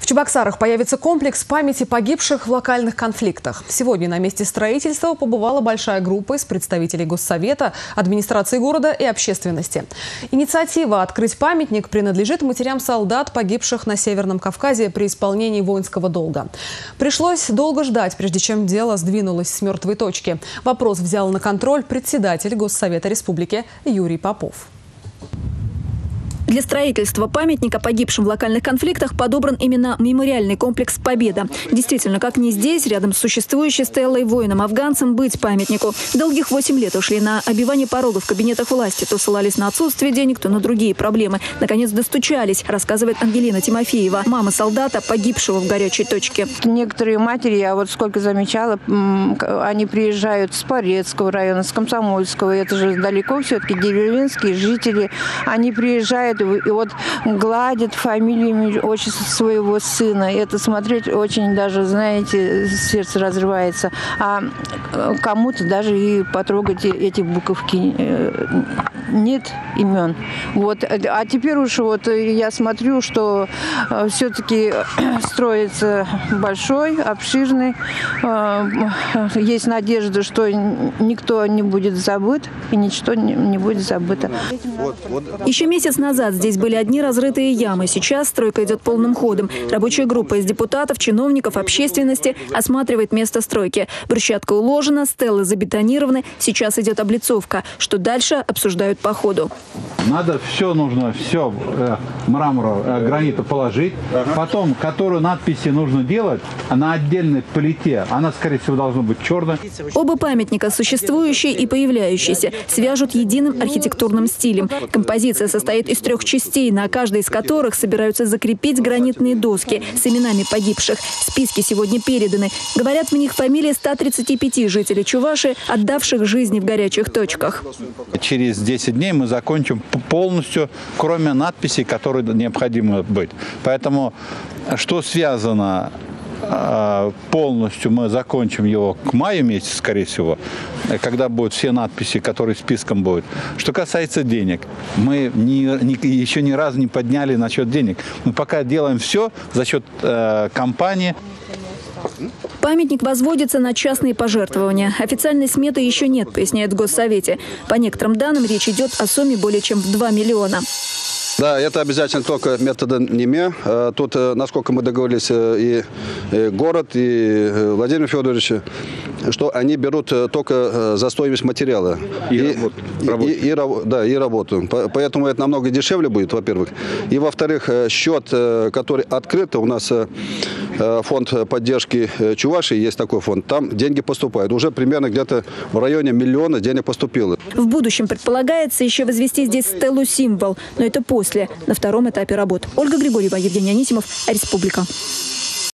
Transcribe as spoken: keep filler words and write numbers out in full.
В Чебоксарах появится комплекс памяти погибших в локальных конфликтах. Сегодня на месте строительства побывала большая группа из представителей Госсовета, администрации города и общественности. Инициатива «Открыть памятник» принадлежит матерям солдат, погибших на Северном Кавказе при исполнении воинского долга. Пришлось долго ждать, прежде чем дело сдвинулось с мертвой точки. Вопрос взял на контроль председатель Госсовета Республики Юрий Попов. Для строительства памятника погибшим в локальных конфликтах подобран именно мемориальный комплекс «Победа». Действительно, как ни здесь, рядом с существующей стеллой воинам-афганцам, быть памятнику. Долгих восемь лет ушли на обивание порогов в кабинетах власти. То ссылались на отсутствие денег, то на другие проблемы. Наконец достучались, рассказывает Ангелина Тимофеева, мама солдата, погибшего в горячей точке. Некоторые матери, я вот сколько замечала, они приезжают с Порецкого района, с Комсомольского. Это же далеко все-таки деревенские жители. Они приезжают и вот гладят фамилиями отчество своего сына. Это смотреть очень даже, знаете, сердце разрывается. А кому-то даже и потрогать эти буковки нет имен. Вот. А теперь уж вот я смотрю, что все-таки строится большой, обширный. Есть надежда, что никто не будет забыт и ничто не будет забыто. Еще месяц назад здесь были одни разрытые ямы. Сейчас стройка идет полным ходом. Рабочая группа из депутатов, чиновников, общественности осматривает место стройки. Брусчатка уложена, стеллы забетонированы. Сейчас идет облицовка. Что дальше, обсуждают по ходу. Надо все нужно, все э, мрамору, э, гранита положить. Потом, которую надписи нужно делать, на отдельной плите, она, скорее всего, должна быть черная. Оба памятника, существующие и появляющиеся, свяжут единым архитектурным стилем. Композиция состоит из трех частей, на каждой из которых собираются закрепить гранитные доски с именами погибших. Списки сегодня переданы. Говорят в них фамилии ста тридцати пяти жителей Чувашии, отдавших жизни в горячих точках. Через десять дней мы закончим полностью, кроме надписей, которые необходимо быть. Поэтому, что связано полностью, мы закончим его к маю месяцу, скорее всего, когда будут все надписи, которые списком будут. Что касается денег, мы ни, ни, еще ни разу не подняли насчет денег. Мы пока делаем все за счет э, компании. Памятник возводится на частные пожертвования. Официальной сметы еще нет, поясняет в Госсовете. По некоторым данным, речь идет о сумме более чем в два миллиона. Да, это обязательно только методом НИМЕ. Тут, насколько мы договорились, и город, и Владимир Федорович, что они берут только за стоимость материала. И, и, работу. И, и, и, да, и работу. Поэтому это намного дешевле будет, во-первых. И, во-вторых, счет, который открыт, у нас фонд поддержки Чувашии, есть такой фонд, там деньги поступают. Уже примерно где-то в районе миллиона денег поступило. В будущем предполагается еще возвести здесь стелу-символ, но это после, на втором этапе работ. Ольга Григорьева, Евгений Анисимов, Республика.